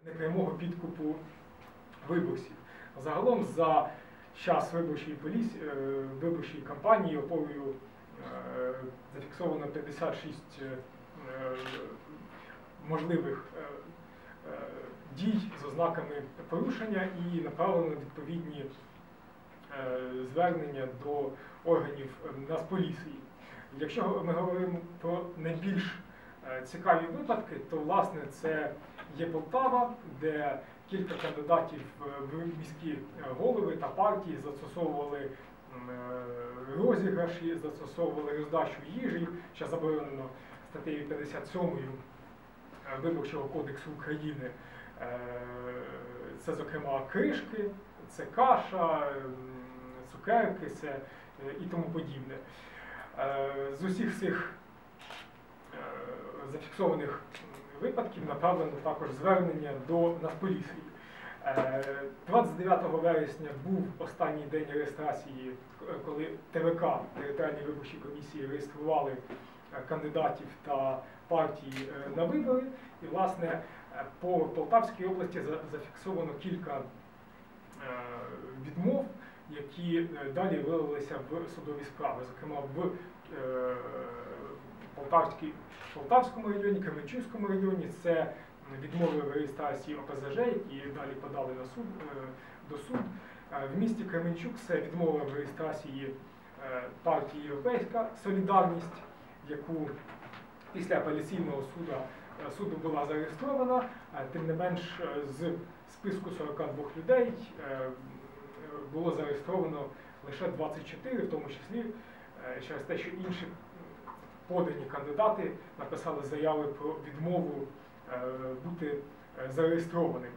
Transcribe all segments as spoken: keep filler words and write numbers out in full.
непрямого підкупу виборців. Загалом за час виборчої поліції, виборчої кампанії ОПОВою зафіксовано п'ятдесят шість можливих дій з ознаками порушення і направлено відповідні звернення до органів Нацполіції. Якщо ми говоримо про найбільш цікаві випадки, то власне це є Полтава, де кілька кандидатів в міські голови та партії застосовували розіграші, застосовували роздачу їжі, що заборонено статтею п'ятдесят сьомою Виборчого кодексу України. Це, зокрема, кришки, це каша, цукерки, це і тому подібне. З усіх цих зафіксованих випадків направлено також звернення до Нацполіції. двадцять дев'ятого вересня був останній день реєстрації, коли ТВК, територіальні виборчі комісії, реєстрували кандидатів та партії на вибори. І, власне, по Полтавській області зафіксовано кілька відмов, які далі вилилися в судові справи. Зокрема, в Полтавському районі, Кременчуцькому районі це відмови в реєстрації О Пе Зе Же, які далі подали на суд, до суду. В місті Кременчук це відмова в реєстрації партії Європейська Солідарність, яку після апеляційного суду, суду була зареєстрована. Тим не менш, з списку сорока двох людей було зареєстровано лише двадцять чотири, в тому числі через те, що інші подані кандидати написали заяви про відмову бути зареєстрованими.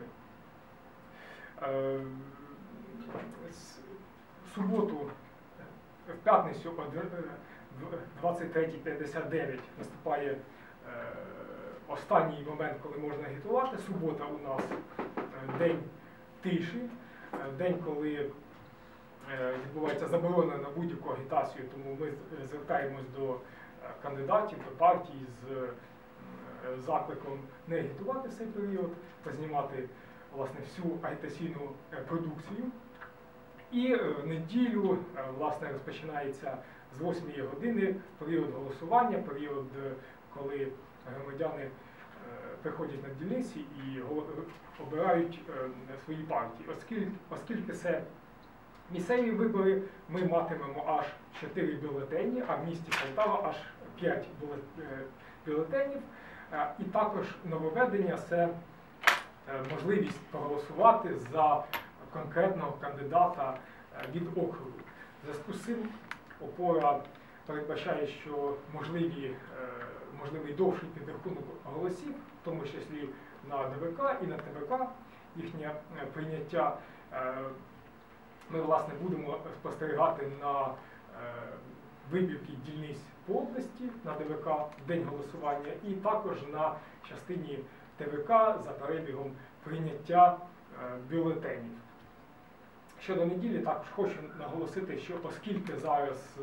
В суботу, в п'ятницю о двадцять третя п'ятдесят дев'ять наступає останній момент, коли можна агітувати. Субота у нас день тиші, день, коли відбувається заборона на будь-яку агітацію, тому ми звертаємось до кандидатів, до партій з закликом не агітувати в цей період, познімати, власне, всю агітаційну продукцію. І в неділю, власне, розпочинається з восьмої години період голосування, період, коли громадяни приходять на дільниці і обирають свої партії. Оскільки, оскільки це місцеві вибори, ми матимемо аж чотири бюлетені, а в місті Полтава аж п'ять бюлетенів. І також нововведення – це можливість проголосувати за конкретного кандидата від округу. В зв'язку з цим ОПОРА передбачає, що можливі, можливий довший підрахунок голосів, в тому числі на Де Ве Ка і на Те Ве Ка, їхнє прийняття. Ми, власне, будемо спостерігати на вибірки дільниць по області на Де Ве Ка в день голосування і також на частині Те Ве Ка за перебігом прийняття бюлетенів. Щодо неділі, також хочу наголосити, що оскільки зараз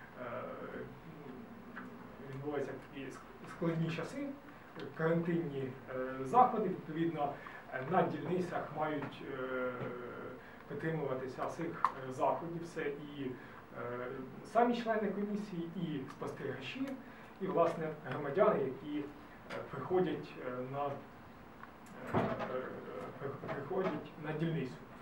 відбуваються такі складні часи, карантинні заходи, відповідно, на дільницях мають притримуватися цих заходів. Це і самі члени комісії, і спостерігачі, і, власне, громадяни, які приходять на, приходять на дільницю.